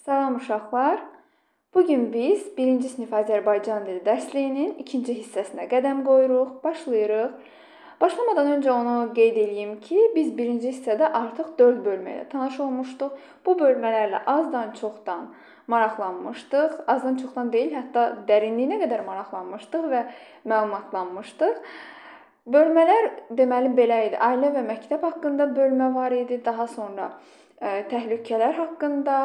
Salam uşaqlar. Bugün biz 1-ci sinif Azərbaycan dili dərsliyinin 2-ci hissəsinə qədəm qoyuruq, başlayırıq. Başlamadan öncə onu qeyd edeyim ki, biz 1-ci hissədə artıq 4 bölmə ilə tanış olmuşduq. Bu bölmələrlə azdan çoxdan maraqlanmışdıq. Azdan çoxdan deyil, hətta dərinliyinə qədər maraqlanmışdıq və məlumatlanmışdıq. Bölmələr deməli belə idi. Ailə və məktəb haqqında bölmə var idi. Daha sonra təhlükələr haqqında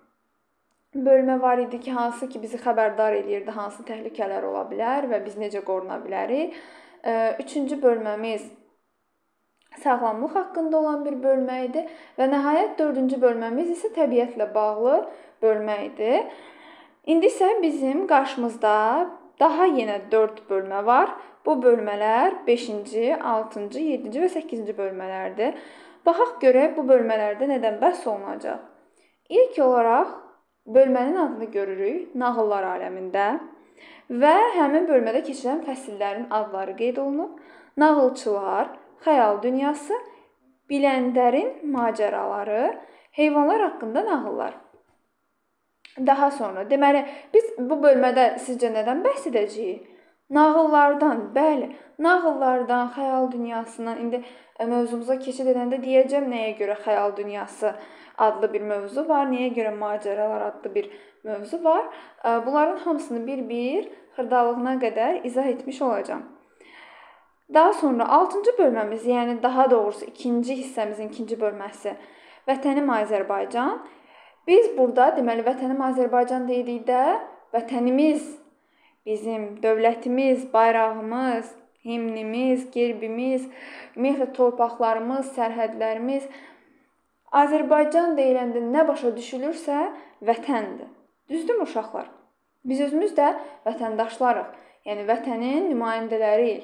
bölmə var idi ki, hansı ki bizi xəbərdar edirdi, hansı təhlükələr ola bilər və biz necə qoruna bilərik. Üçüncü bölməmiz sağlamlıq haqqında olan bir bölmə idi və nəhayət dördüncü bölməmiz isə təbiətlə bağlı bölmə idi. İndi isə bizim qarşımızda daha yenə 4 bölmə var. Bu bölmələr 5-ci, 6-cı, 7-ci və 8-ci bölmələrdir. Baxaq görək bu bölmələrdə nədən bəhs olunacaq. İlk olaraq bölmənin adını görürük, nağıllar aləmində və həmin bölmədə keçirilən fəsillərin adları qeyd olunub. Nağılçılar, xəyal dünyası, biləndərin macəraları, heyvanlar haqqında nağıllar. Daha sonra, deməli, biz bu bölmədə sizcə nədən bəhs edəcəyik? Nağıllardan, bəli, nağıllardan, xəyal dünyasından, indi mövzumuza keçid edəndə deyəcəm nəyə görə xəyal dünyası adlı bir mövzu var, nəyə görə macəralar adlı bir mövzu var. Bunların hamısını bir-bir xırdalığına qədər izah etmiş olacağam. Daha sonra 6-cı bölməmiz, yəni daha doğrusu 2-ci hissəmizin 2-ci bölməsi Vətənim Azərbaycan. Biz burada deməli Vətənim Azərbaycan dedikdə vətənimiz, bizim dövlətimiz, bayrağımız, himnimiz, gerbimiz, ümumiyyətlə torpaqlarımız, sərhədlərimiz, Azərbaycan deyiləndə nə başa düşülürsə vətəndir. Düzdürmü uşaqlar? Biz özümüz də vətəndaşlarıq, yəni vətənin nümayəndələriyik.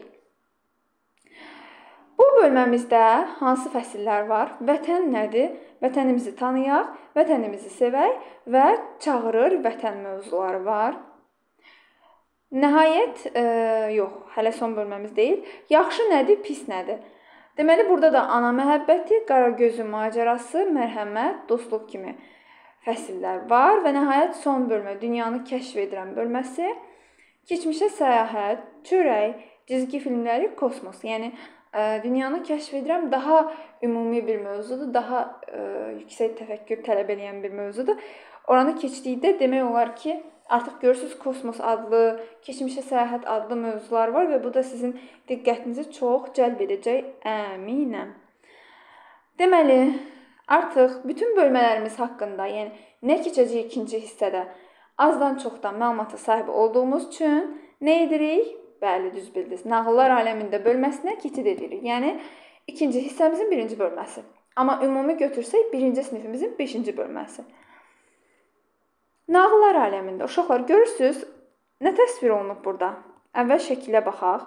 Bu bölməmizdə hansı fəsillər var? Vətən nədir? Vətənimizi tanıyaq, vətənimizi sevək və çağırır vətən mövzuları var. Nəhayət, yox, hələ son bölməmiz deyil. Yaxşı nədir, pis nədir? Deməli, burada da ana məhəbbəti, Qaragözün macərası, mərhəmət, dostluq kimi fəsillər var və nəhayət son bölmə, dünyanı kəşf edirəm bölməsi, keçmişə səyahət, çörək, cizgi filmləri, kosmos. Yəni, dünyanı kəşf edirəm daha ümumi bir mövzudur, daha yüksək təfəkkür tələb edən bir mövzudur. Oranı keçdikdə demək olar ki, artıq görürsünüz, kosmos adlı, keçmişə səyahət adlı mövzular var və bu da sizin diqqətinizi çox cəlb edəcək, əminəm. Deməli, artıq bütün bölmələrimiz haqqında, yəni nə keçəcək ikinci hissədə azdan çoxdan məlumata sahib olduğumuz üçün nə edirik? Bəli, düz bildiniz. Nağıllar aləmində bölməsinə keçid edirik. Yəni, ikinci hissəmizin 1-ci bölməsi. Amma ümumi götürsək, 1-ci sinifimizin 5-ci bölməsi. Nağıllar aləmində. Uşaqlar, görürsünüz, nə təsvir olunub burada? Əvvəl şəkilə baxaq.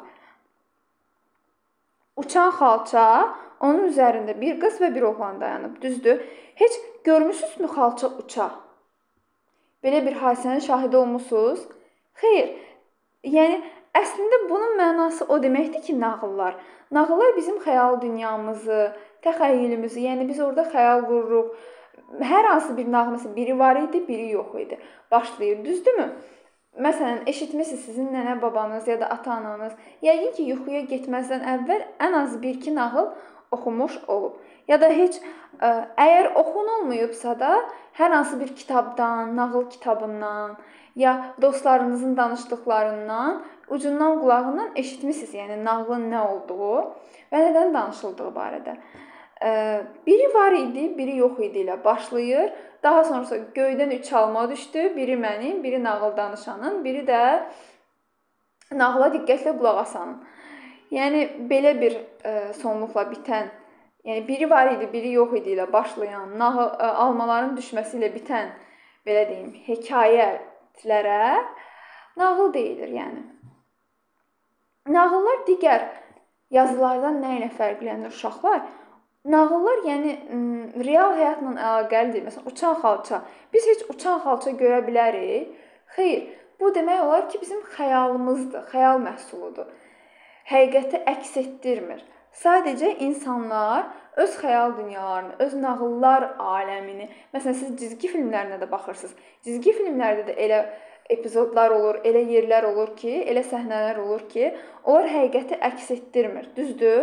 Uçan xalça, onun üzərində bir qız və bir oğlan dayanıb. Düzdür? Heç görmüsünüzmü xalça uça? Belə bir hadisənin şahidi olmusunuz? Xeyr. Yəni, əslində bunun mənası o deməkdir ki, nağıllar. Nağıllar bizim xəyal dünyamızı, təxəyyülümüzü, yəni biz orada xəyal qururuq. Hər hansı bir nağıl, məsələn, biri var idi, biri yox idi. Başlayır, düzdürmü? Məsələn, eşitmişsiniz sizin nənə babanız ya da ata-ananız. Yəqin ki, yuxuya getməzdən əvvəl ən az 1-2 nağıl oxumuş olub. Ya da heç, əgər oxunulmayıbsa da, hər hansı bir kitabdan, nağıl kitabından ya dostlarınızın danışdıqlarından, ucundan qulağından eşitmişsiniz, yəni nağılın nə olduğu və nədən danışıldığı barədə. Biri var idi, biri yox idi ilə başlayır. Daha sonrası göydən 3 alma düşdü. Biri mənim, biri nağıl danışanın, biri də nağıla diqqətlə qulaq asanın. Yəni, belə bir sonluqla bitən, yəni biri var idi, biri yox idi ilə başlayan, almaların düşməsi ilə bitən, belə deyim, hekayələrə nağıl deyilir, yəni. Nağıllar digər yazılardan nə ilə fərqlənir uşaqlar? Nağıllar, yəni, real həyatla əlaqəlidir. Məsələn, uçan xalça. Biz heç uçan xalça görə bilərik? Xeyr, bu demək olar ki, bizim xəyalımızdır, xəyal məhsuludur. Həqiqəti əks etdirmir. Sadəcə insanlar öz xəyal dünyalarını, öz nağıllar aləmini, məsələn siz cizgi filmlərinə də baxırsınız. Cizgi filmlərdə də elə epizodlar olur, elə yerlər olur ki, elə səhnələr olur ki, onlar həqiqəti əks etdirmir. Düzdür?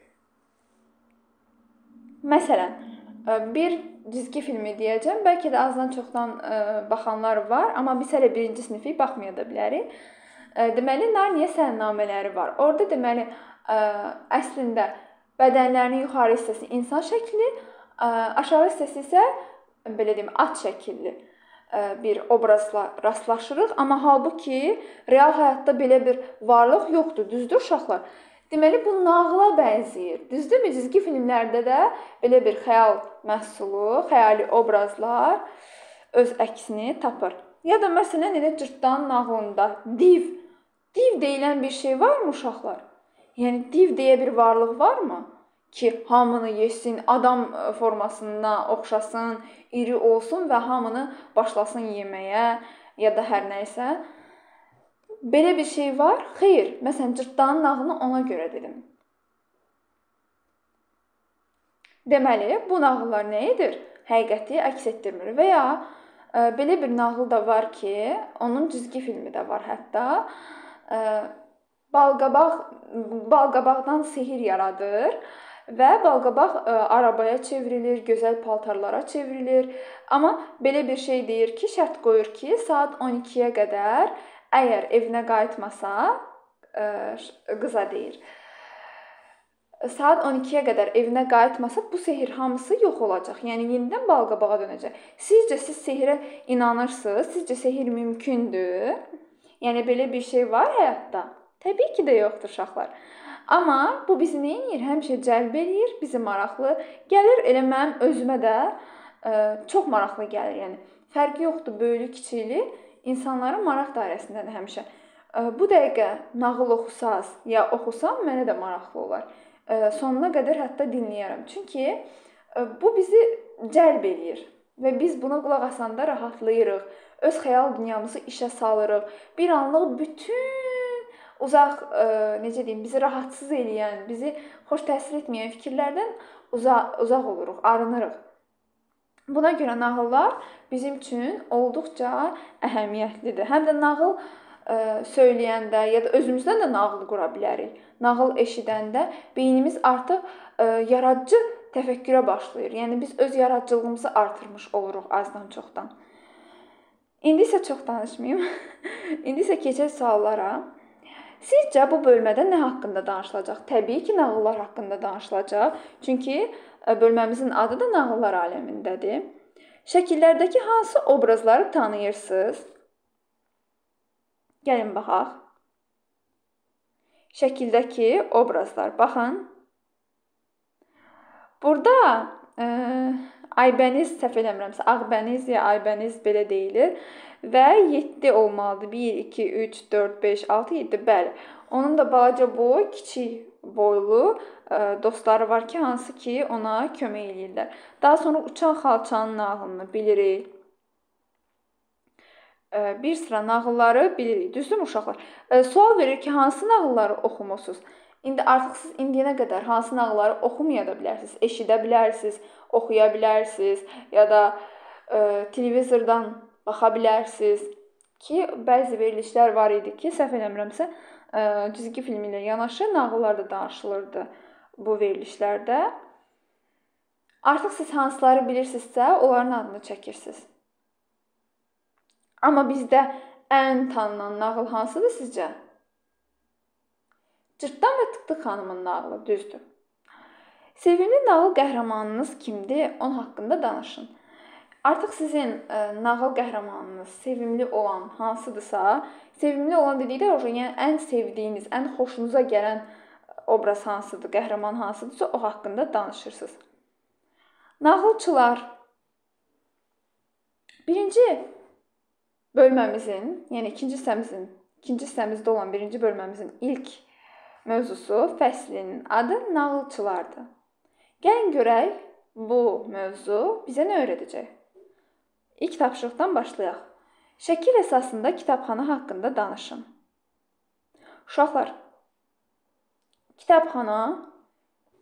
Məsələn, bir cizgi filmi deyəcəm, bəlkə də azdan çoxdan baxanlar var, amma biz hələ 1-ci sinifi baxmaya da bilərik. Deməli, Narniya səhifələri var. Orada deməli, əslində bədənlərinin yuxarı hissəsi insan şəkli, aşağı hissəsi isə belə deyim, at şəkilli bir obrazla rastlaşırıq. Amma halbuki real həyatda belə bir varlıq yoxdur. Düzdür uşaqlar? Deməli, bu nağıla bənzəyir. Düzdürmü? Cizgi filmlərdə də belə bir xəyal məhsulu, xəyali obrazlar öz əksini tapır. Ya da məsələn, elə Cırtdanın nağılında div deyilən bir şey varmı uşaqlar? Yəni, div deyə bir varlıq varmı? Ki, hamını yesin, adam formasına oxşasın, iri olsun və hamını başlasın yeməyə ya da hər nəysə. Belə bir şey var? Xeyr. Məsələn, Cırtdanın nağılını ona görə dedim. Deməli, bu nağıllar nə edir? Həqiqəti əks etdirmir. Və ya belə bir nağıl da var ki, onun cizgi filmi də var hətta. Balqabaqdan sehir yaradır və balqabaq arabaya çevrilir, gözəl paltarlara çevrilir. Amma belə bir şey deyir ki, şərt qoyur ki, saat 12-yə qədər əgər evinə qayıtmasa, qıza deyir. Saat 12-yə qədər evinə qayıtmasa, bu sehir hamısı yox olacaq. Yəni, yenidən balqabağa dönəcək. Sizcə, siz sehirə inanırsınız? Sizcə, sehir mümkündür? Yəni, belə bir şey var həyatda? Təbii ki də yoxdur uşaqlar. Amma bu bizi nə edir? Həmişə cəlb edir, bizi maraqlı gəlir. Elə mənim özümə də çox maraqlı gəlir. Yəni, fərqi yoxdur, böyüklü, kiçikli. İnsanların maraq dairəsindədir həmişə. Bu dəqiqə nağıl oxusaz ya oxusam, mənə də maraqlı olar. Sonuna qədər hətta dinləyərəm. Çünki bu bizi cəlb edir və biz buna qulaq asanda rahatlayırıq. Öz xəyal dünyamızı işə salırıq. Bir anlıq bütün uzaq, necə deyim, bizi rahatsız eləyən, bizi xoş təsir etməyən fikirlərdən uzaq oluruq, arınırıq. Buna görə nağıllar bizim üçün olduqca əhəmiyyətlidir. Həm də nağıl söyləyəndə ya da özümüzdən də nağıl qura bilərik. Nağıl eşidəndə beynimiz artıq yaradıcı təfəkkürə başlayır. Yəni biz öz yaradıcılığımızı artırmış oluruq azdan çoxdan. İndi isə çox danışmayım. İndi isə keçək suallara. Sizcə bu bölmədə nə haqqında danışılacaq? Təbii ki, nağıllar haqqında danışılacaq. Çünki bölməmizin adı da nağıllar aləmindədir. Şəkillərdəki hansı obrazları tanıyırsınız? Gəlin baxaq. Şəkildəki obrazlar. Baxın. Burada Aybəniz, səhv eləmirəmsə, Ağbəniz ya Aybəniz belə deyilir və 7 olmalıdır. 1, 2, 3, 4, 5, 6, 7, bəli. Onun da balaca boy, kiçik boylu dostları var ki, hansı ki ona kömək eləyirlər. Daha sonra Uçan Xalçanın nağılını bilirik. Bir sıra nağılları bilirik. Düzdürmü uşaqlar? Sual verir ki, hansı nağılları oxumusunuz? İndi artıq siz indiyənə qədər hansı nağılları oxumaya da bilərsiniz, eşidə bilərsiniz, oxuya bilərsiniz ya da televizordan baxa bilərsiniz ki, bəzi verilişlər var idi ki, səhv eləmirəmsə, cizgi filmi ilə yanaşı nağıllar da danışılırdı bu verilişlərdə. Artıq siz hansıları bilirsinizsə, onların adını çəkirsiniz. Amma bizdə ən tanınan nağıl hansıdır sizcə? Cırtdan və Tıktıq xanımın nağılı, düzdür. Sevimli nağıl qəhrəmanınız kimdir? Onun haqqında danışın. Artıq sizin nağıl qəhrəmanınız sevimli olan hansıdırsa, sevimli olan dedikdə yəni ən sevdiyiniz, ən xoşunuza gələn obraz hansıdır, qəhrəman hansıdırsa, o haqqında danışırsınız. Nağılçılar. Birinci bölməmizin, yəni ikinci hissəmizdə olan birinci bölməmizin ilk mövzusu, fəslinin adı nağılçılardır. Gəlin görək, bu mövzu bizə nə öyrədəcək? İlk tapşırıqdan başlayaq. Şəkil əsasında kitabxana haqqında danışın. Uşaqlar, kitabxana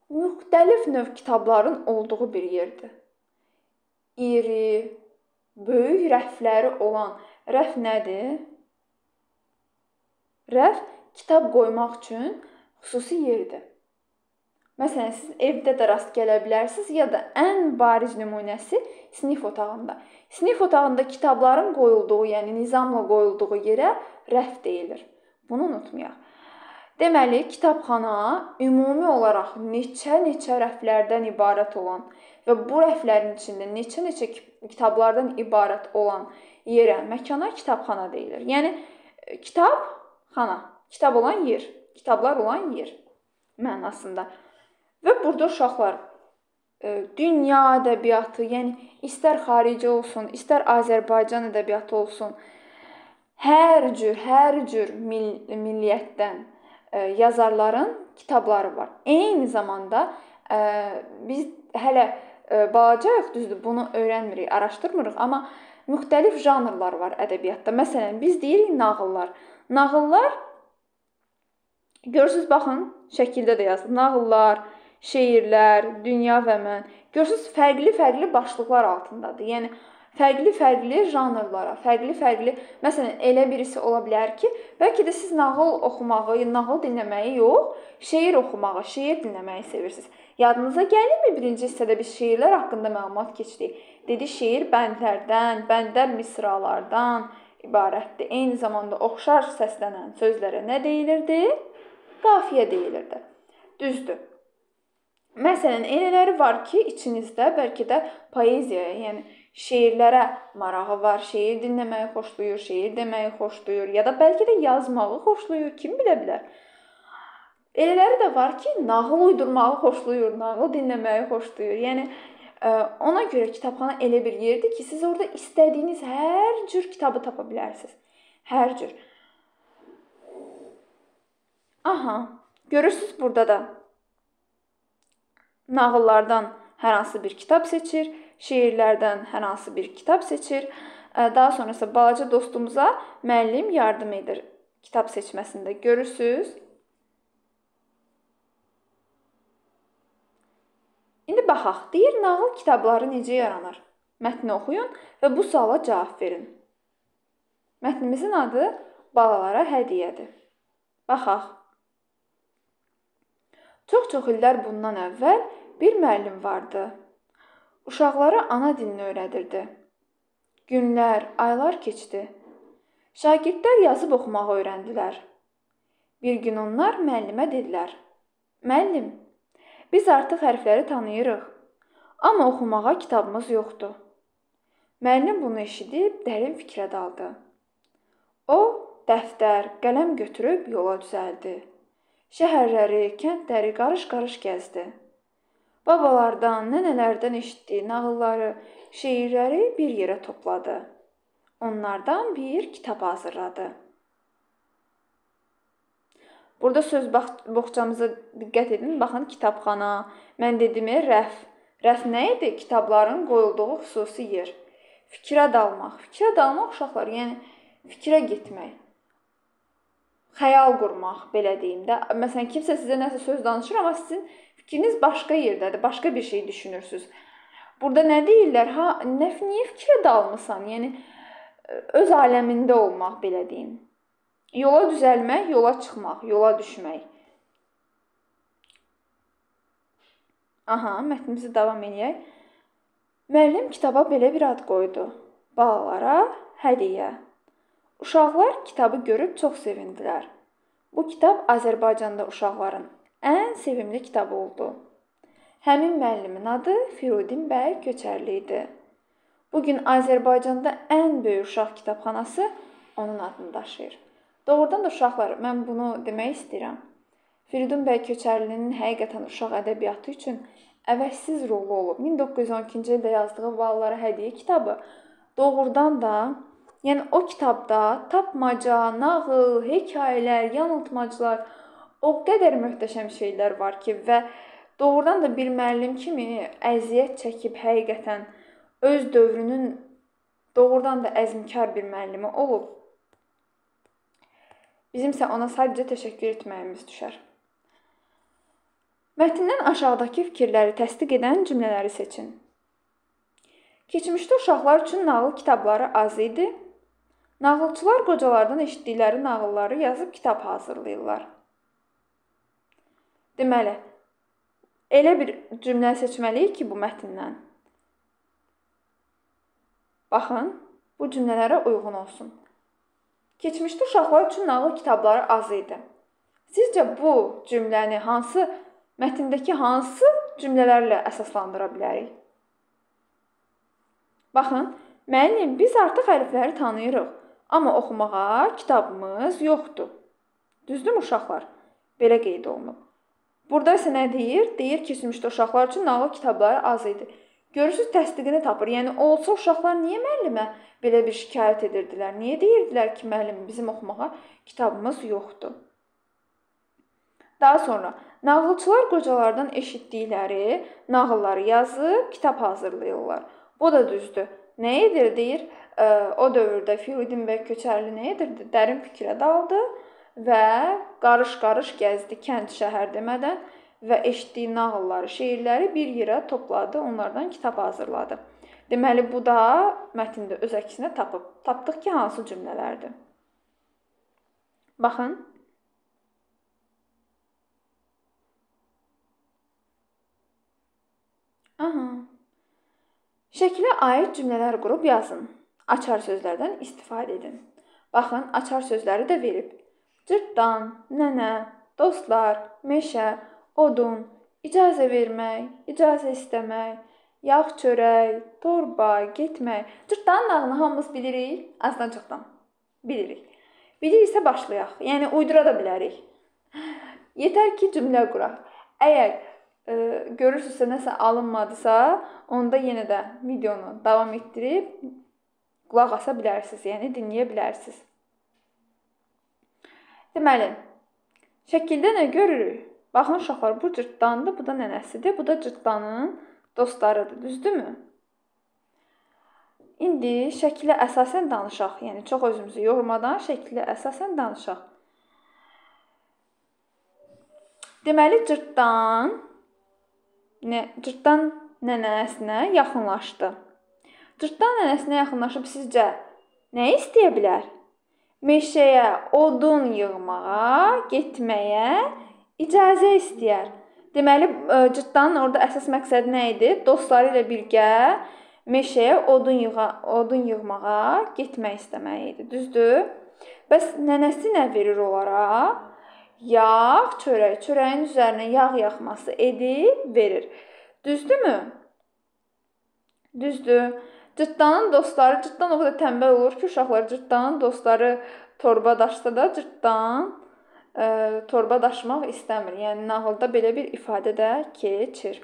müxtəlif növ kitabların olduğu bir yerdir. İri, böyük rəfləri olan, rəf nədir? Rəf kitab qoymaq üçün xüsusi yerdir. Məsələn, siz evdə də rast gələ bilərsiniz, ya da ən bariz nümunəsi sinif otağında. Sinif otağında kitabların qoyulduğu, yəni nizamla qoyulduğu yerə rəf deyilir. Bunu unutmayaq. Deməli, kitabxana ümumi olaraq neçə rəflərdən ibarət olan və bu rəflərin içində neçə kitablardan ibarət olan yerə, məkana kitabxana deyilir. Yəni, kitabxana, kitab olan yer, kitablar olan yer mənasında. Və burada uşaqlar dünya ədəbiyyatı, yəni istər xarici olsun, istər Azərbaycan ədəbiyyatı olsun, hər cür milliyyətdən yazarların kitabları var. Eyni zamanda biz hələ balacayıq, düzdür, bunu öyrənmirik, araşdırmırıq, amma müxtəlif janrlar var ədəbiyyatda. Məsələn, biz deyirik nağıllar. Nağıllar, görürsünüz, baxın, şəkildə də yazılır. Nağıllar, şeirlər, dünya və mən. Görürsünüz, fərqli başlıqlar altındadır. Yəni, fərqli janrlara, fərqli, məsələn, elə birisi ola bilər ki, bəlkə də siz nağıl oxumağı, nağıl dinləməyi yox, şeir oxumağı, şeir dinləməyi sevirsiniz. Yadınıza gəlirmi, birinci hissədə biz şeirlər haqqında məlumat keçdik. Dedi, şeir bəndlər misralardan ibarətdir. Eyni zamanda oxşar səslənən sözlərə nə deyilirdi? Qafiyə deyilirdi. Düzdür. Məsələn, elələri var ki, içinizdə bəlkə də poeziyaya, yəni şeirlərə marağı var, şeir dinləməyi xoşlayır, şeir deməyi xoşlayır, ya da bəlkə də yazmağı xoşlayır, kim bilə bilər. Elələri də var ki, nağıl uydurmağı xoşlayır, nağıl dinləməyi xoşlayır. Yəni, ona görə kitabxana elə bir yerdir ki, siz orada istədiyiniz hər cür kitabı tapa bilərsiniz. Hər cür. Aha, görürsünüz burada da nağıllardan hər hansı bir kitab seçir, şeirlərdən hər hansı bir kitab seçir. Daha sonra isə balaca dostumuza müəllim yardım edir kitab seçməsində. Görürsünüz. İndi baxaq. Deyir, nağıl kitabları necə yaranır? Mətni oxuyun və bu suala cavab verin. Mətnimizin adı Balalara hədiyyədir. Baxaq. Çox illər bundan əvvəl bir müəllim vardı. Uşaqlara ana dilini öyrədirdi. Günlər, aylar keçdi. Şagirdlər yazıb oxumağı öyrəndilər. Bir gün onlar müəllimə dedilər: "Müəllim, biz artıq hərfləri tanıyırıq, amma oxumağa kitabımız yoxdur." Müəllim bunu eşidib dərin fikrə daldı. O, dəftər, qələm götürüb yola düzəldi. Şəhərləri, kəndləri qarış-qarış gəzdi. Babalardan, nənələrdən eşitdiyi nağılları, şeirləri bir yerə topladı. Onlardan bir kitab hazırladı. Burada söz boğçamıza diqqət edin. Baxın, kitabxana. Mən dedim, rəf. Rəf nə idi? Kitabların qoyulduğu xüsusi yer. Fikrə dalmaq. Fikrə dalmaq uşaqlar, yəni fikrə getmək. Xəyal qurmaq, belə deyim də. Məsələn, kimsə sizə nəsə söz danışır, amma sizin fikriniz başqa yerdədir, başqa bir şey düşünürsünüz. Burada nə deyirlər? Niyə fikrə dalmısan? Yəni, öz aləmində olmaq, belə deyim. Yola düzəlmək, yola çıxmaq, yola düşmək. Aha, mətnimizi davam edək. Müəllim kitaba belə bir ad qoydu. Balalara hədiyyə. Uşaqlar kitabı görüb çox sevindilər. Bu kitab Azərbaycanda uşaqların ən sevimli kitabı oldu. Həmin müəllimin adı Firudin bəy Köçərli idi. Bugün Azərbaycanda ən böyük uşaq kitabxanası onun adını daşıyır. Doğrudan da uşaqlar, mən bunu demək istəyirəm. Firudin bəy Köçərlinin həqiqətən uşaq ədəbiyyatı üçün əvəzsiz rolu olub. 1912-ci ildə yazdığı Balalara hədiyyə kitabı doğrudan da, yəni o kitabda tapmaca, nağıl, hekayələr, yanıltmacılar, o qədər möhtəşəm şeylər var ki, və doğrudan da bir müəllim kimi əziyyət çəkib həqiqətən öz dövrünün doğrudan da əzmkar bir müəllimi olub. Bizimsə ona sadəcə təşəkkür etməyimiz düşər. Mətndən aşağıdakı fikirləri təsdiq edən cümlələri seçin. Keçmişdə uşaqlar üçün nağıl kitabları az idi. Nağılçılar qocalardan eşitdikləri nağılları yazıb kitab hazırlayırlar. Deməli, elə bir cümlə seçməliyik ki, bu mətndən. Baxın, bu cümlələrə uyğun olsun. Keçmişdə uşaqlar üçün nağıl kitabları az idi. Sizcə bu cümləni mətndəki hansı cümlələrlə əsaslandıra bilərik? Baxın, müəllim, biz artıq hərfləri tanıyırıq, amma oxumağa kitabımız yoxdur. Düzdürmü uşaqlar? Belə qeyd olunub. Burada isə nə deyir? Deyir, keçmişdə uşaqlar üçün nağıl kitabları az idi. Görürsüz, təsdiqini tapır. Yəni, olsa uşaqlar niyə müəllimə belə bir şikayət edirdilər? Niyə deyirdilər ki, müəllim, bizim oxumağa kitabımız yoxdur? Daha sonra, nağılçılar qocalardan eşitdikləri nağılları yazıb kitab hazırlayırlar. Bu da düzdür. Nə edir? Deyir, o dövrdə Firudinbək Köçərli nə edirdi? Dərin fikrə daldı və qarış-qarış gəzdi kənd şəhər demədən və eşitdiyi nağılları, şeirləri bir yerə topladı, onlardan kitab hazırladı. Deməli, bu da mətndə öz əksini tapıb. Tapdıq ki, hansı cümlələrdir? Baxın. Şəkilə aid cümlələr qurub yazın. Açar sözlərdən istifadə edin. Baxın, açar sözləri də verib. Cırtdan, nənə, dostlar, meşə, odun, icazə vermək, icazə istəmək, yağ çörək, torba, getmək. Cırtdanın nağılını hamımız bilirik, azdan-çoxdan bilirik. Biliriksə başlayaq. Yəni, uydura da bilərik. Yetər ki, cümlə quraq. Əgər görürsünüzsə, nəsə alınmadısa, onda yenə də videonu davam etdirib qulaq asa bilərsiniz, yəni dinləyə bilərsiniz. Deməli, şəkildə nə görürük? Baxın, uşaqlar, bu cırtdandır, bu da nənəsidir, bu da cırtdanın dostlarıdır, düzdürmü? İndi şəkilə əsasən danışaq, yəni çox özümüzü yormadan şəkilə əsasən danışaq. Deməli, cırtdan nənəsinə yaxınlaşdı. Cırtdan nənəsinə yaxınlaşıb sizcə nə istəyə bilər? Meşəyə odun yığmağa, getməyə icazə istəyər. Deməli, cırtdanın orada əsas məqsədi nə idi? Dostları ilə birgə meşəyə odun yığmağa getmək istəmək idi. Düzdür? Bəs nənəsi nə verir onlara? Yağ, çörək. Çörəyin üzərinə yağ yaxması edib verir. Düzdürmü? Düzdür. Cırtdanın dostları, cırtdan o qədər tənbəl olur ki, uşaqlar, cırtdanın dostları torba daşsa da cırtdan torba daşımaq istəmir. Yəni, nağılda belə bir ifadə də keçir.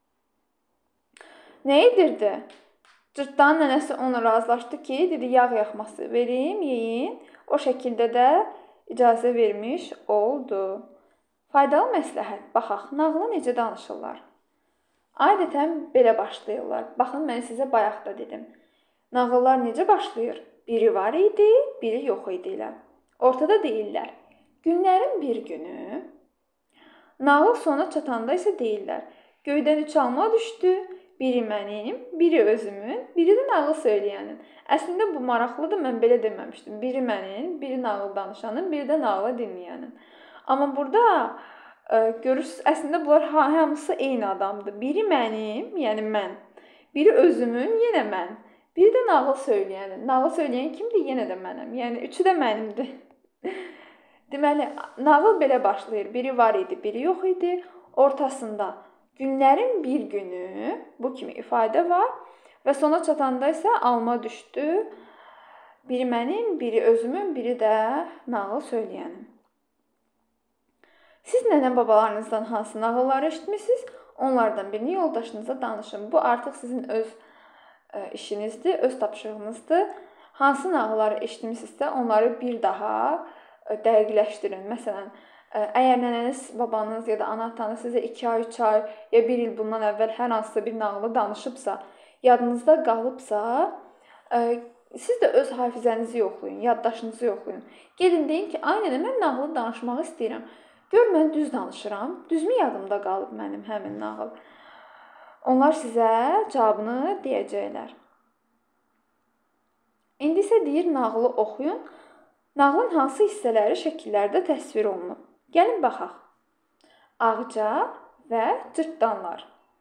Nə edirdi? Cırtdanın nənəsi ona razılaşdı ki, dedi, yağ yaxması verim, yeyin. O şəkildə də icazə vermiş oldu. Faydalı məsləhət. Baxaq, nağılı necə danışırlar? Adətən belə başlayırlar. Baxın, mən sizə bayaq da dedim. Nağıllar necə başlayır? Biri var idi, biri yox idi ilə. Ortada deyirlər. Günlərin bir günü. Nağıl sona çatanda isə deyirlər. Göydən üç alma düşdü. Biri mənim, biri özümün, biri də nağıl söyləyənin. Əslində bu maraqlıdır, mən belə deməmişdim. Biri mənim, biri nağıl danışanın, biri də nağılı dinləyənin. Amma burada görürsünüz, əslində bunlar hamısı eyni adamdır. Biri mənim, yəni mən, biri özümün, yenə mən, biri də nağıl söyləyənin. Nağıl söyləyən kimdir? Yenə də mənəm. Yəni üçü də mənimdir. Deməli, nağıl belə başlayır. Biri var idi, biri yox idi. Ortasında günlərin bir günü, bu kimi ifadə var və sona çatanda isə alma düşdü. Biri mənim, biri özümün, biri də nağıl söyləyənin. Siz nənə babalarınızdan hansı nağılları eşitmişsiniz? Onlardan birini yoldaşınıza danışın. Bu artıq sizin öz işinizdir, öz tapşırığınızdır. Hansı nağılları eşitmişsinizsə, onları bir daha dəqiqləşdirin. Məsələn, əgər nənəniz, babanız ya da ana-atanız sizə 2 ay, 3 ay ya 1 il bundan əvvəl hər hansısa bir nağılı danışıbsa, yadınızda qalıbsa, siz də öz hafizənizi yoxlayın, yaddaşınızı yoxlayın. Gedin deyin ki, ay nənə, mən nağılı danışmaq istəyirəm. Gör mən düz danışıram. Düzmü yadımda qalıb mənim həmin nağıl? Onlar sizə cavabını deyəcəklər. İndi isə deyir nağılı oxuyun. Nağılın hansı hissələri şəkillərdə təsvir olunub? Gəlin baxaq. Ağca və cırtdanlar.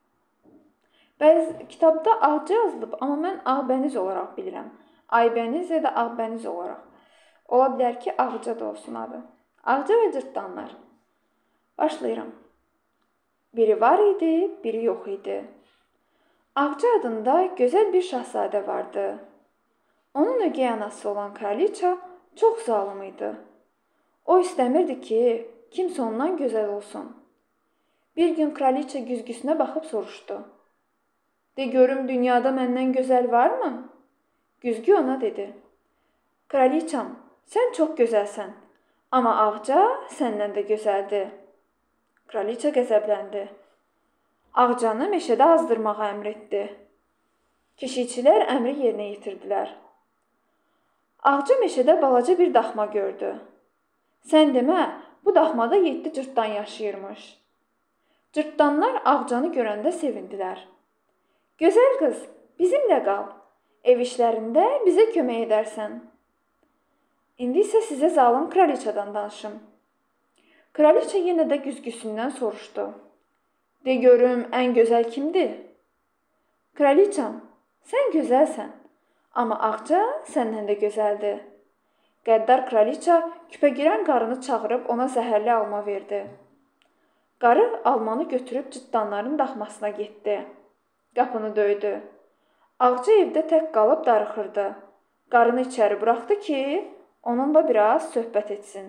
Bəzi kitabda ağca yazılıb, amma mən Ağbəniz olaraq bilirəm. Aybəniz ya da Ağbəniz olaraq. Ola bilər ki, ağca da olsun adı. Ağca və cırtdanlar. Başlayıram. Biri var idi, biri yox idi. Ağca adında gözəl bir şahzadə vardı. Onun ögey anası olan kraliça çox zalım idi. O istəmirdi ki, kimsə ondan gözəl olsun. Bir gün kraliça güzgüsünə baxıb soruşdu. De görüm, dünyada məndən gözəl varmı? Güzgü ona dedi. Kraliçam, sən çox gözəlsən, amma ağca səndən də gözəldir. Kraliça qəzəbləndi. Ağcanı meşədə azdırmağa əmr etdi. Keşikçilər əmri yerinə yetirdilər. Ağca meşədə balaca bir daxma gördü. Sən demə, bu daxmada 7 cırtdan yaşayırmış. Cırtdanlar ağcanı görəndə sevindilər. Gözəl qız, bizimlə qal. Ev işlərində bizə kömək edərsən. İndi isə sizə zalım kraliçadan danışım. Kraliça yenə də güzgüsündən soruşdu. De görüm, ən gözəl kimdir? Kraliçam, sən gözəlsən, amma ağca səndən də gözəldir. Qəddar kraliça küpəgirən qarını çağırıb ona zəhərli alma verdi. Qarı almanı götürüb cırtdanların daxmasına getdi. Qapını döydü. Ağca evdə tək qalıb darıxırdı. Qarını içəri buraxdı ki, onunla biraz söhbət etsin.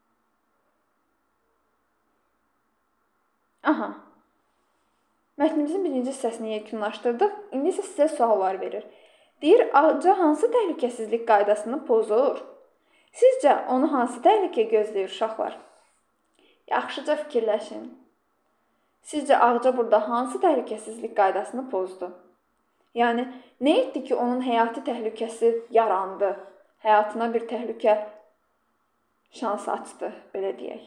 Aha. Mətnimizin birinci hissəsini yekunlaşdırdıq. İndi isə sizə suallar verir. Deyir, ağca hansı təhlükəsizlik qaydasını pozur? Sizcə onu hansı təhlükə gözləyir uşaqlar? Yaxşıca fikirləşin. Sizcə ağca burada hansı təhlükəsizlik qaydasını pozdu? Yəni, nə etdi ki, onun həyati təhlükəsi yarandı? Həyatına bir təhlükə şansı açdı, belə deyək.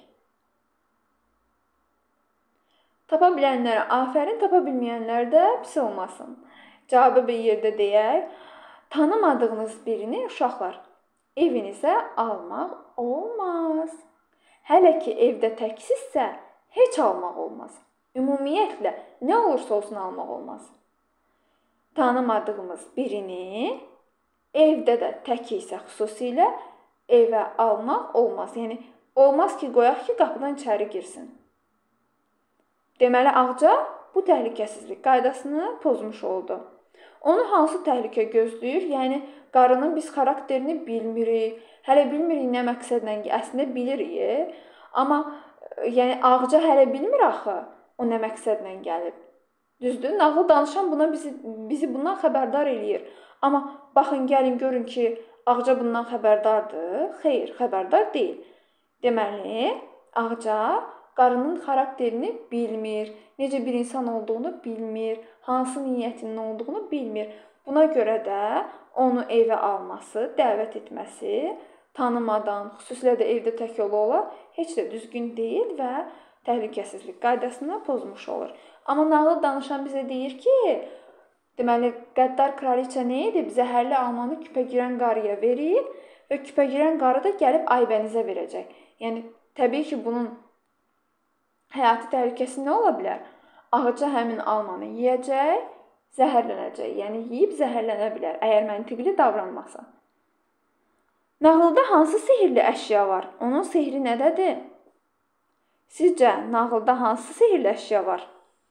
Tapa bilənlərə afərin, tapa bilməyənlər də pis olmasın. Cavabı bir yerdə deyək. Tanımadığınız birini uşaqlar evinizə almaq olmaz. Hələ ki, evdə təksinizsə, heç almaq olmaz. Ümumiyyətlə, nə olursa olsun almaq olmaz. Tanımadığımız birini evdə də tək isə xüsusilə evə almaq olmaz. Yəni, olmaz ki, qoyaq ki, qapıdan içəri girsin. Deməli, ağca bu təhlükəsizlik qaydasını pozmuş oldu. Onu hansı təhlükə gözləyir? Yəni, qarının biz xarakterini bilmirik, hələ bilmirik nə məqsədlə, əslində bilirik. Amma yəni, ağca hələ bilmir axı, o nə məqsədlə gəlib. Düzdür, nağıl danışan buna bizi bundan xəbərdar eləyir. Amma baxın, gəlin, görün ki, ağca bundan xəbərdardır. Xeyr, xəbərdar deyil. Deməli, ağca qarının xarakterini bilmir, necə bir insan olduğunu bilmir, hansı niyyətinin olduğunu bilmir. Buna görə də onu evə alması, dəvət etməsi, tanımadan, xüsusilə də evdə tək ola heç də düzgün deyil və təhlükəsizlik qaydasını pozmuş olur. Amma nağıl danışan bizə deyir ki, deməli, qəddar kraliça nə edib? Zəhərli almanı küpəgirən qarıya verir və küpəgirən qarı da gəlib Aybənizə verəcək. Yəni, təbii ki, bunun həyati təhlükəsi nə ola bilər? Ağca həmin almanı yeyəcək, zəhərlənəcək. Yəni, yeyib zəhərlənə bilər, əgər məntiqli davranmasa. Nağılda hansı sehirli əşya var? Onun sehri nədədir? Sizcə, nağılda hansı sehirli əşya var?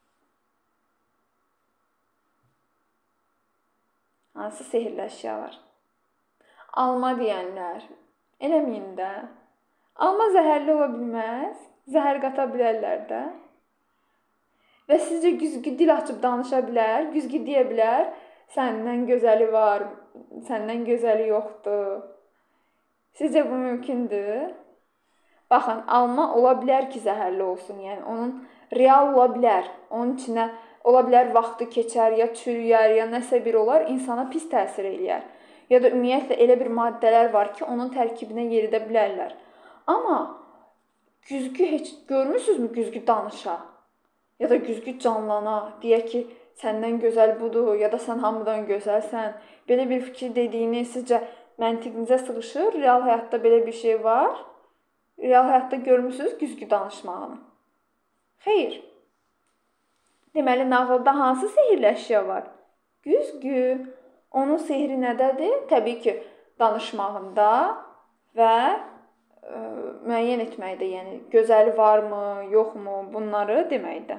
Hansı sehirli əşya var? Alma deyənlər. Eləməyin də. Alma zəhərli ola bilməz. Zəhər qata bilərlər də. Və sizcə güzgü dil açıb danışa bilər? Güzgü deyə bilər, səndən gözəli var, səndən gözəli yoxdur. Sizcə bu mümkündür? Baxın, alma ola bilər ki, zəhərli olsun. Yəni, onun real ola bilər. Onun içinə ola bilər vaxtı keçər, ya çürüyər, ya nəsə bir olar, insana pis təsir eləyər. Ya da ümumiyyətlə elə bir maddələr var ki, onun tərkibinə yeridə bilərlər. Amma güzgü heç görmüsünüzmü güzgü danışa? Ya da güzgü canlana, deyək ki, səndən gözəl budur, ya da sən hamıdan gözəlsən. Belə bir fikir dediyini sizcə məntiqinizə sığışır? Real həyatda belə bir şey var? Real həyatda görmüsünüz güzgü danışmağını? Xeyr. Deməli, nağılda hansı sehirli əşya var? Güzgü. Onun sehri nədədir? Təbii ki, danışmağında və müəyyən etməkdə, yəni gözəli varmı, yoxmu, bunları deməkdə.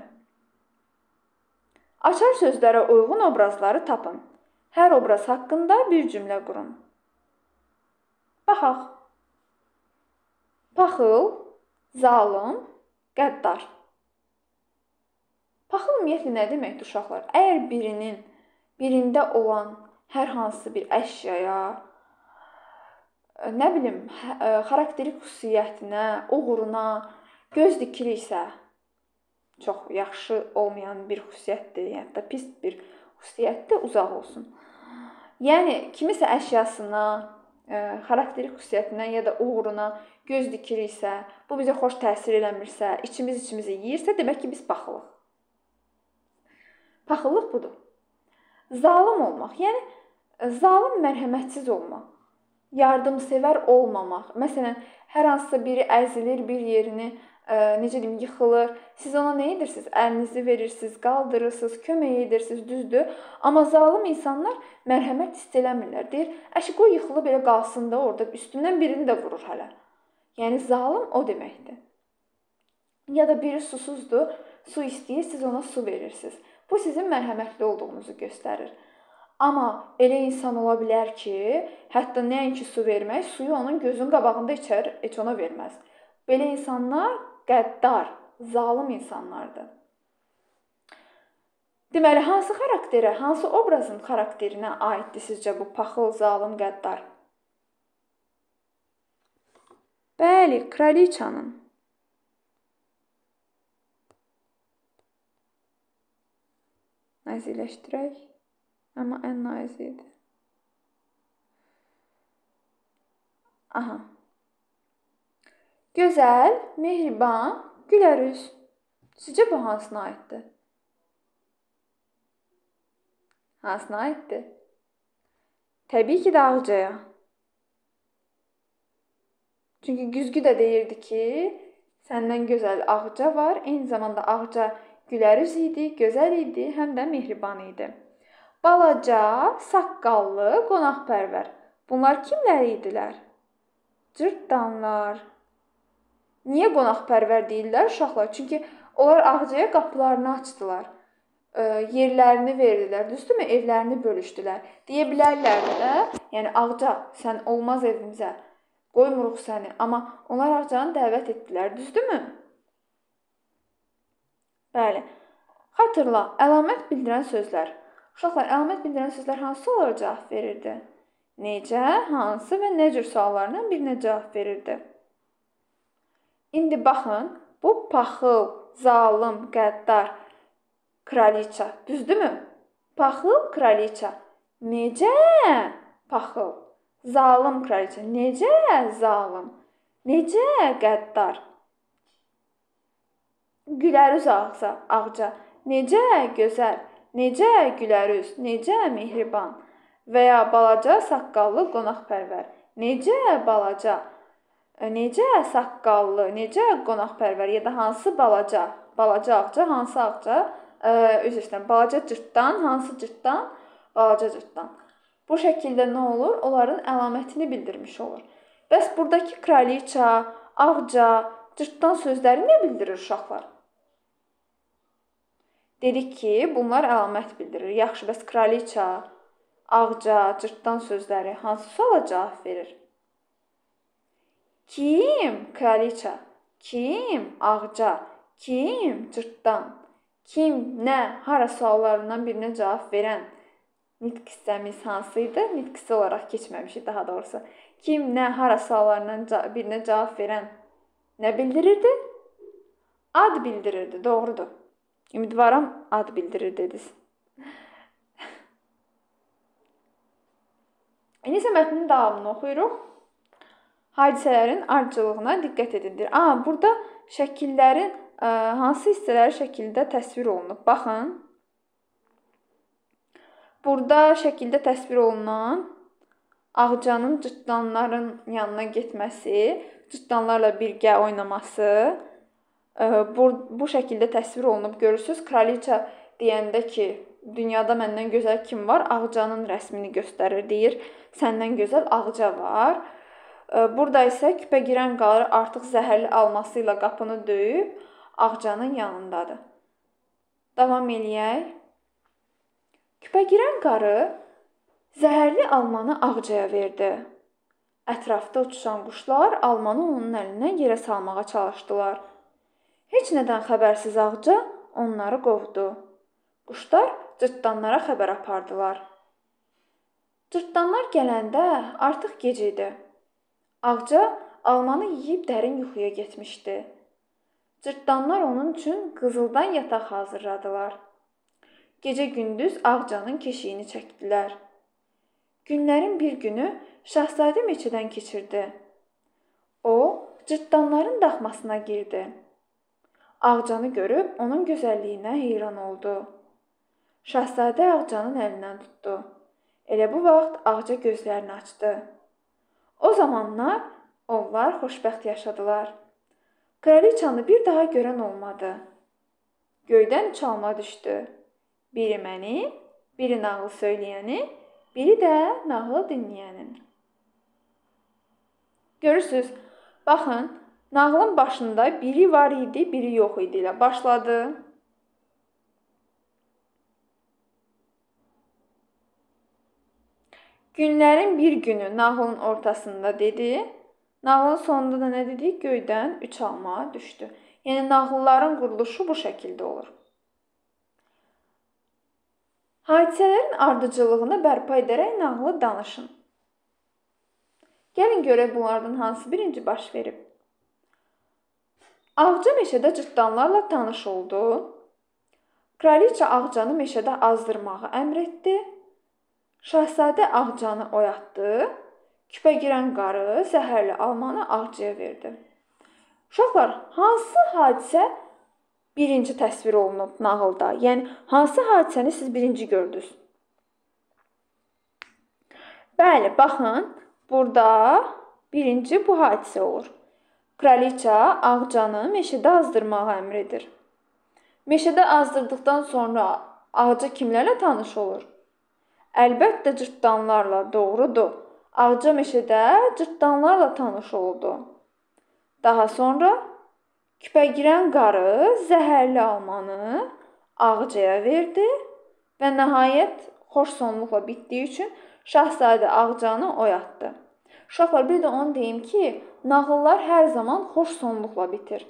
Açar sözlərə uyğun obrazları tapın. Hər obraz haqqında bir cümlə qurun. Baxaq. Paxıl, zalım, qəddar. Paxıl ümumiyyətlə nə deməkdir uşaqlar? Əgər birində olan hər hansı bir əşyaya, nə bilim, xarakterik xüsusiyyətinə, uğuruna göz dikiriksə, çox yaxşı olmayan bir xüsusiyyətdir, yəni da pis bir xüsusiyyətdir, uzaq olsun. Yəni, kimisə əşyasına, xarakterik xüsusiyyətinə ya da uğuruna göz dikiriksə, bu bizə xoş təsir eləmirsə, içimizi yeyirsə, demək ki, biz paxılıq. Paxıllıq budur. Zalım olmaq, yəni zalım mərhəmətsiz olmaq, yardımsevər olmamaq. Məsələn, hər hansısa biri əzilir, bir yerini, necə deyim, yıxılır. Siz ona nə edirsiniz? Əlinizi verirsiniz, qaldırırsınız, kömək edirsiniz, düzdür. Amma zalım insanlar mərhəmət hiss eləmirlər. Deyir, əşi qoy yıxılıb belə qalsın da orada, üstündən birini də vurur hələ. Yəni zalım o deməkdir. Ya da biri susuzdur, su istəyir, siz ona su verirsiniz. Bu sizin mərhəmətli olduğunuzu göstərir. Amma elə insan ola bilər ki, hətta nəinki su vermək, suyu onun gözünün qabağında içər, heç ona verməz. Belə insanlar qəddar, zalım insanlardır. Deməli, hansı xarakterə, hansı obrazın xarakterinə aiddir sizcə bu paxıl, zalım, qəddar? Bəli, kraliçanın. Naziləşdirək. Amma ən nazidir. Aha. Gözəl, mehriban, gülərüz. Sizcə bu hansına aiddir? Hansına aiddir? Təbii ki, də Ağcaya. Çünki güzgü də deyirdi ki, səndən gözəl Ağca var. Eyni zamanda Ağca gülərüz idi, gözəl idi, həm də mehriban idi. Balaca, saqqallı, qonaqpərvər. Bunlar kimlər idilər? Cırtdanlar. Niyə qonaqpərvər deyirlər uşaqlar? Çünki onlar Ağcaya qapılarını açdılar. Yerlərini verdilər, düzdürmü? Evlərini bölüşdülər. Deyə bilərlər də, yəni Ağca, sən olmaz evimizə, qoymuruq səni. Amma onlar Ağcanı dəvət etdilər, düzdürmü? Bəli. Xatırla, əlamət bildirən sözlər. Uşaqlar, əlamət bildirən sözlər hansı suallara cavab verirdi? Necə, hansı və nə cür suallarından birinə cavab verirdi? İndi baxın, bu paxıl, zalım, qəddar, kraliça, düzdürmü? Paxıl, kraliça. Necə paxıl? Zalım, kraliça. Necə zalım? Necə qəddar? Gülərüz Ağca. Necə gözəl? Necə gülərüz? Necə mehriban? Və ya balaca, saqqallı, qonaqpərvər. Necə balaca? Necə saqqallı? Necə qonaqpərvər? Ya da hansı balaca? Balaca Ağca, hansı Ağca? Üzr istəyirəm. Balaca cırtdan, hansı cırtdan? Balaca cırtdan. Bu şəkildə nə olur? Onların əlamətini bildirmiş olur. Bəs buradakı kraliça, Ağca, cırtdan sözləri nə bildirir uşaqlar? Dedik ki, bunlar əlamət bildirir. Yaxşı, bəs kraliça, Ağca, cırtdan sözləri hansı suala cavab verir? Kim kraliça? Kim Ağca? Kim cırtdan? Kim, nə, hara suallarından birinə cavab verən nitq hissəmiz hansıydı? Nitq hissə olaraq keçməmişik daha doğrusu. Kim, nə, hara suallarından birinə cavab verən nə bildirirdi? Ad bildirirdi, doğrudur. Ümidvaram ad bildirir dediniz. İndi isə mətnin davamını oxuyuruq. Hadisələrin ardıcıllığına diqqət edildir. Burada şəkillərin hansı hissələri şəkildə təsvir olunub? Baxın. Burada şəkildə təsvir olunan Ağcanın cırtdanların yanına getməsi, cırtdanlarla birgə oynaması bu şəkildə təsvir olunub. Görürsüz, kraliça deyəndə ki, dünyada məndən gözəl kim var? Ağcanın rəsmini göstərir, deyir. Səndən gözəl Ağca var. Burada isə küpə girən qarı artıq zəhərli alması ilə qapını döyüb Ağcanın yanındadır. Davam eləyək. Küpə girən qarı zəhərli almanı Ağcaya verdi. Ətrafda uçuşan quşlar almanı onun əlindən yerə salmağa çalışdılar. Heç nədən xəbərsiz Ağca onları qovdu. Quşlar cırtdanlara xəbər apardılar. Cırtdanlar gələndə artıq gec idi. Ağca almanı yeyib dərin yuxuya getmişdi. Cırtdanlar onun üçün qızıldan yataq hazırladılar. Gecə-gündüz Ağcanın keşiyini çəkdilər. Günlərin bir günü Şahzadə meçədən keçirdi. O, cırtdanların daxmasına girdi. Ağcanı görüb onun gözəlliyinə heyran oldu. Şahzadə Ağcanın əlindən tutdu. Elə bu vaxt Ağca gözlərini açdı. O zamanlar onlar xoşbəxt yaşadılar. Kraliçanı bir daha görən olmadı. Göydən üç alma düşdü. Biri məni, biri nağıl söyləyəni, biri də nağıl dinləyənin. Görürsüz, baxın, nağılın başında biri var idi, biri yox idi ilə başladı. Günlərin bir günü nağılın ortasında dedi. Nağılın sonunda da nə dedik? Göydən üç alma düşdü. Yəni, nağılların quruluşu bu şəkildə olur. Hadisələrin ardıcıllığını bərpa edərək nağılı danışın. Gəlin görək bunlardan hansı birinci baş verib. Ağca meşədə cırtdanlarla tanış oldu. Kraliça Ağcanı meşədə azdırmağı əmr etdi. Şahzadə Ağcanı oyatdı. Küpə girən qarı zəhərli almanı Ağcaya verdi. Uşaqlar, hansı hadisə birinci təsvir olunub nağılda? Yəni, hansı hadisəni siz birinci gördünüz? Bəli, baxın, burada birinci bu hadisə olur. Kraliça Ağcanı meşədə azdırmağı əmr edir. Meşədə azdırdıqdan sonra Ağca kimlərlə tanış olur? Əlbəttə cırtdanlarla, doğrudur. Ağca meşədə cırtdanlarla tanış oldu. Daha sonra küpə girən qarı zəhərli almanı Ağcaya verdi və nəhayət xoş sonluqla bitdiyi üçün Şahzadə Ağcanı oyatdı. Uşaqlar, bir də onu deyim ki, nağıllar hər zaman xoş sonluqla bitir.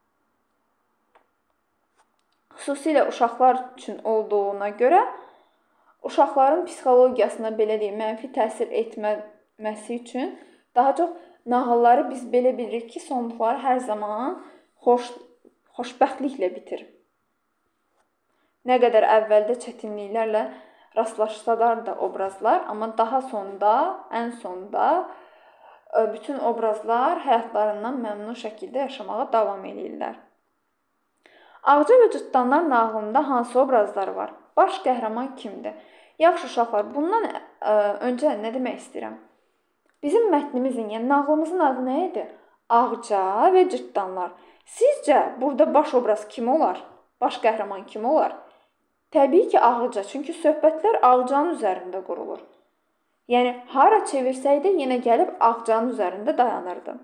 Xüsusilə uşaqlar üçün olduğuna görə uşaqların psixologiyasına belə deyim, mənfi təsir etməməsi üçün daha çox nağılları biz belə bilirik ki, sonluqları hər zaman xoşbəxtliklə bitir. Nə qədər əvvəldə çətinliklərlə rastlaşsalar da obrazlar, amma daha sonda, ən sonda bütün obrazlar həyatlarından məmnun şəkildə yaşamağa davam edirlər. Ağca və cırtdanlar nağılında hansı obrazlar var? Baş qəhrəman kimdir? Yaxşı uşaqlar, bundan öncə nə demək istəyirəm? Bizim mətnimizin, yəni nağılımızın adı nə idi? Ağca və cırtdanlar. Sizcə burada baş obraz kim olar? Baş qəhrəman kim olar? Təbii ki, Ağca, çünki söhbətlər Ağcanın üzərində qurulur. Yəni, hara çevirsək də yenə gəlib Ağcanın üzərində dayanırdı.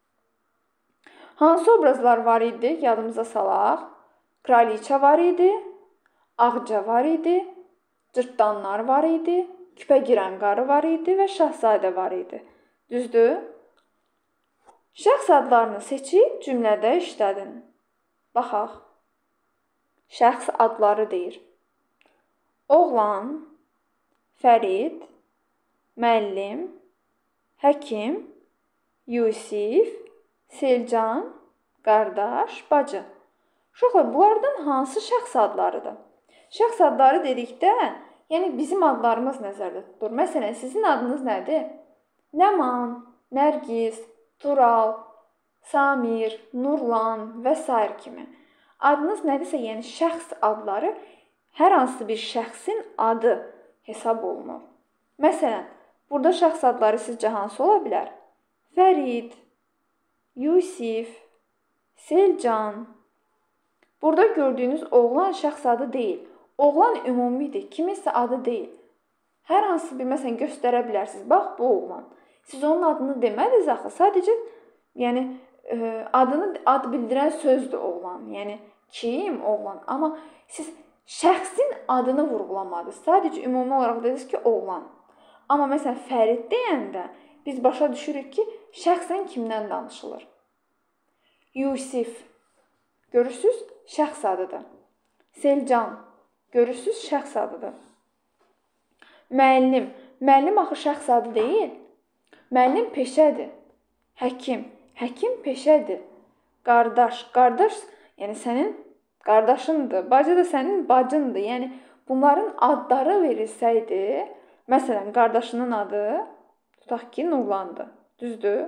Hansı obrazlar var idi? Yadımıza salaq. Kraliça var idi, Ağca var idi, cırtdanlar var idi, küpə girən qarı var idi və şahzadə var idi. Düzdür? Şəxs adlarını seçib cümlədə işlədin. Baxaq. Şəxs adları deyir. Oğlan, Fərid, müəllim, həkim, Yusif, Selcan, qardaş, bacı. Uşaqlar, bunlardan hansı şəxs adlarıdır? Şəxs adları dedikdə, yəni bizim adlarımız nəzərdə tutulur. Məsələn, sizin adınız nədir? Nəman, Nərgiz, Tural, Samir, Nurlan və s. kimi. Adınız nədirsə, yəni şəxs adları hər hansı bir şəxsin adı hesab olunur. Məsələn, burada şəxs adları sizcə hansı ola bilər? Fərid, Yusif, Selcan. Burada gördüyünüz oğlan şəxs adı deyil. Oğlan ümumidir, kiminsə adı deyil. Hər hansı bir, məsələn, göstərə bilərsiniz. Bax, bu oğlan. Siz onun adını demədiniz axı. Sadəcə, yəni, ad bildirən sözdür oğlan. Yəni, kim oğlan. Amma siz şəxsin adını vurğulamadınız. Sadəcə, ümumi olaraq dediniz ki, oğlan. Amma, məsələn, Fərid deyəndə biz başa düşürük ki, şəxsən kimdən danışılır. Yusif, görürsünüz, şəxs adıdır. Selcan, görürsünüz, şəxs adıdır. Müəllim, müəllim axı şəxs adı deyil. Müəllim peşədir. Həkim, həkim peşədir. Qardaş, qardaş, yəni sənin qardaşındır. Bacı da sənin bacındır. Yəni bunların adları verilsəydi, məsələn, qardaşının adı tutaq ki, Nurlandır. Düzdür?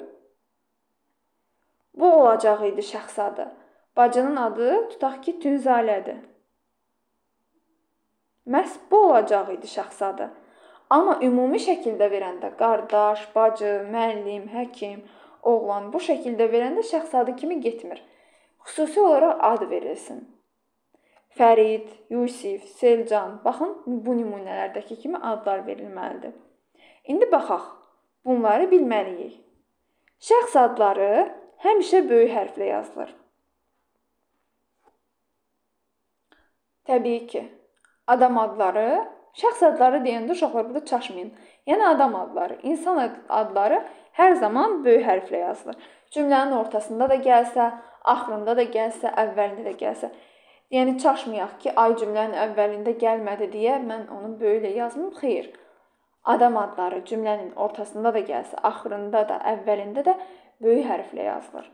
Bu olacaq idi şəxs adı. Bacının adı tutaq ki, Tünzalədir. Məhz bu olacaq idi şəxs adı. Amma ümumi şəkildə verəndə qardaş, bacı, müəllim, həkim, oğlan bu şəkildə verəndə şəxs adı kimi getmir. Xüsusi olaraq ad verilsin. Fərid, Yusif, Selcan, baxın bu nümunələrdəki kimi adlar verilməlidir. İndi baxaq, bunları bilməliyik. Şəxs adları həmişə böyük hərflə yazılır. Təbii ki, adam adları, şəxs adları deyəndə uşaqlar burada çaşmayın. Yəni adam adları, insan adları hər zaman böyük hərflə yazılır. Cümlənin ortasında da gəlsə, axırında da gəlsə, əvvəlində də gəlsə. Yəni çaşmayaq ki, ay cümlənin əvvəlində gəlmədi deyə mən onu böyüklə yazmım. Xeyr. Adam adları cümlənin ortasında da gəlsə, axırında da, əvvəlində də böyük hərflə yazılır.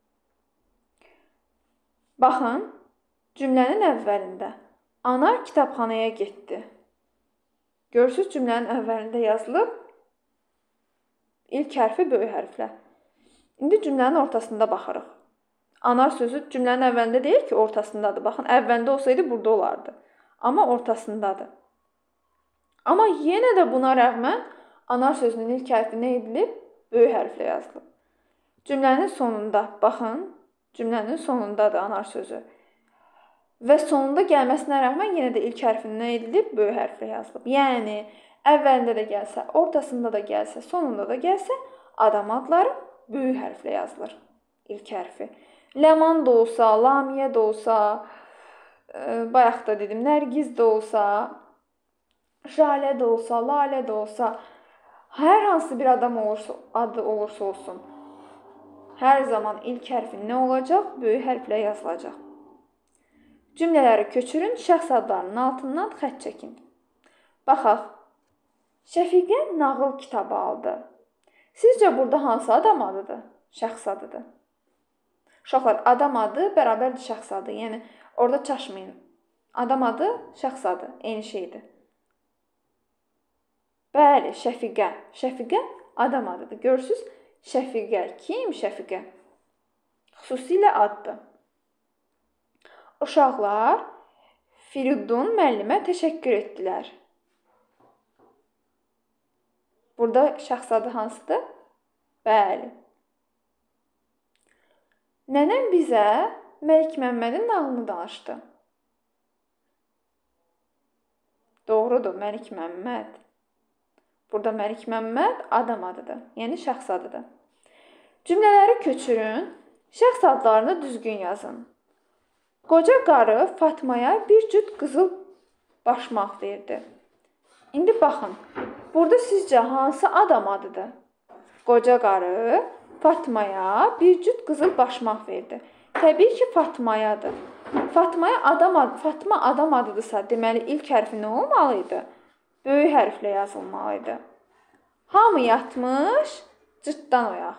Baxın, cümlənin əvvəlində ana kitabxanaya getdi. Görürsünüz, cümlənin əvvəlində yazılıb, ilk hərfi böyük hərflə. İndi cümlənin ortasında baxırıq. Anar sözü cümlənin əvvəlində deyil ki, ortasındadır. Baxın, əvvəlində olsaydı burada olardı. Amma ortasındadır. Amma yenə də buna rəğmən anar sözünün ilk hərfi nə edilib? Böyük hərflə yazılıb. Cümlənin sonunda, baxın, cümlənin sonundadır anar sözü. Və sonunda gəlməsinə rəğmən yenə də ilk hərfin nə edilib? Böyük hərflə yazılıb. Yəni, əvvəlində də gəlsə, ortasında da gəlsə, sonunda da gəlsə, adam adları böyük hərflə yazılır. İlk hərfi. Ləman da olsa, Lamiyə də olsa, bayaq da dedim, Nərgiz də olsa, Jalə də olsa, Lalə də olsa, hər hansı bir adam adı olursa olsun, hər zaman ilk hərfin nə olacaq? Böyük hərflə yazılacaq. Cümlələri köçürün, şəxs adlarının altından xətt çəkin. Baxaq, Şəfiqə nağıl kitabı aldı. Sizcə burada hansı adam adıdır? Şəxs adıdır. Uşaqlar, adam adı bərabərdir şəxs adı. Yəni, orada çaşmayın. Adam adı, şəxs adı, eyni şeydir. Bəli, Şəfiqə. Şəfiqə adam adıdır. Görürsünüz, Şəfiqə. Kim Şəfiqə? Xüsusilə addır. Uşaqlar Firidun müəllimə təşəkkür etdilər. Burada şəxs adı hansıdır? Bəli. Nənəm bizə Məlik Məmmədin nağılını danışdı. Doğrudur, Məlik Məmməd. Burada Məlik Məmməd adam adıdır, yəni şəxs adıdır. Cümlələri köçürün, şəxs adlarını düzgün yazın. Qoca qarı Fatmaya bir cüt qızıl başmaq verdi. İndi baxın, burada sizcə hansı adam adıdır? Qoca qarı Fatmaya bir cüt qızıl başmaq verdi. Təbii ki, Fatmayadır. Fatma adam adıdırsa, deməli ilk hərfi nə olmalıydı? Böyük hərflə yazılmalıydı. Hamı yatmış, cırtdan oyaq.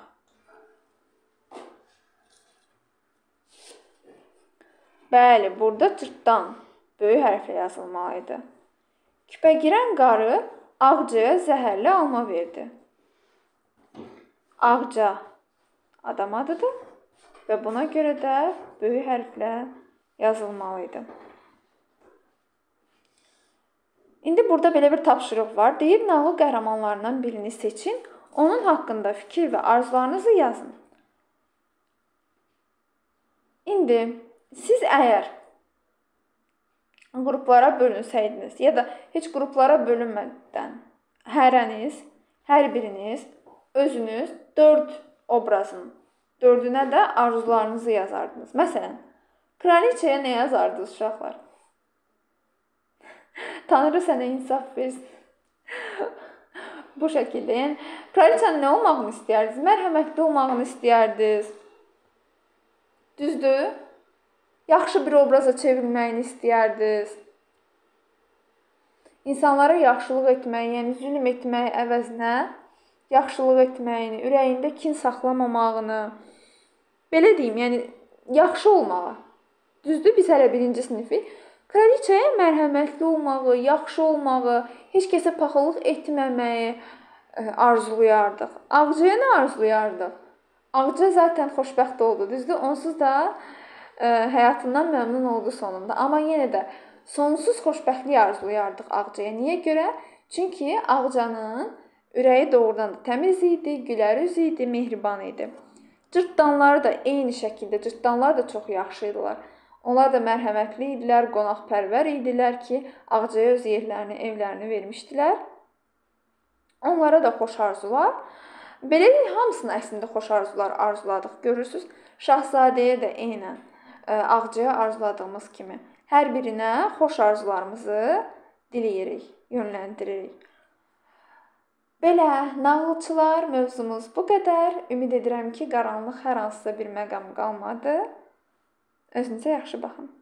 Bəli, burada cırtdan böyük hərflə yazılmalıydı. Küpə girən qarı Ağcaya zəhərli alma verdi. Ağca, adam adıdır və buna görə də böyük hərflə yazılmalıdır. İndi burada belə bir tapşırıq var. Deyir, nağıl qəhrəmanlarından birini seçin, onun haqqında fikir və arzularınızı yazın. İndi siz əgər qruplara bölünsəydiniz ya da heç qruplara bölünmədən hər biriniz özünüz 4 obrazın 4-ünə də arzularınızı yazardınız. Məsələn, kraliçaya nə yazardınız uşaqlar? Tanrı sənə insaf versin. Bu şəkildə, yəni kraliçanın nə olmağını istərdiniz? Mərhəmətli olmağını istərdiniz. Düzdür? Yaxşı bir obraza çevrilməyini istərdiniz. İnsanlara yaxşılıq etməyi, yəni zülm etməyi əvəzinə yaxşılıq etməyini, ürəyində kin saxlamamağını, belə deyim, yəni yaxşı olmağı. Düzdür? Biz hələ 1-ci sinifi kraliçaya mərhəmətli olmağı, yaxşı olmağı, heç kəsə paxıllıq etməməyi arzulayardıq. Ağcaya nə arzulayardıq? Ağca zaten xoşbəxt oldu, düzdür? Onsuz da həyatından məmnun oldu sonunda. Amma yenə də sonsuz xoşbəxtlik arzulayardıq Ağcaya. Niyə görə? Çünki Ağcanın ürəyi doğrudan da təmiz idi, gülər üz idi, mehriban idi. Cırtdanları da eyni şəkildə, cırtdanlar da çox yaxşı idilər. Onlar da mərhəmətli idilər, qonaqpərvər idilər ki, Ağcaya öz yerlərini, evlərini vermişdilər. Onlara da xoş arzular. Beləliklə, hamısının əslində xoş arzular arzuladıq. Görürsünüz, Şahzadəyə də eynən Ağcaya arzuladığımız kimi hər birinə xoş arzularımızı diləyirik, yönləndiririk. Belə, nağılçılar, mövzumuz bu qədər. Ümid edirəm ki, qaranlıq hər hansısa bir məqam qalmadı. Özünüzə yaxşı baxın.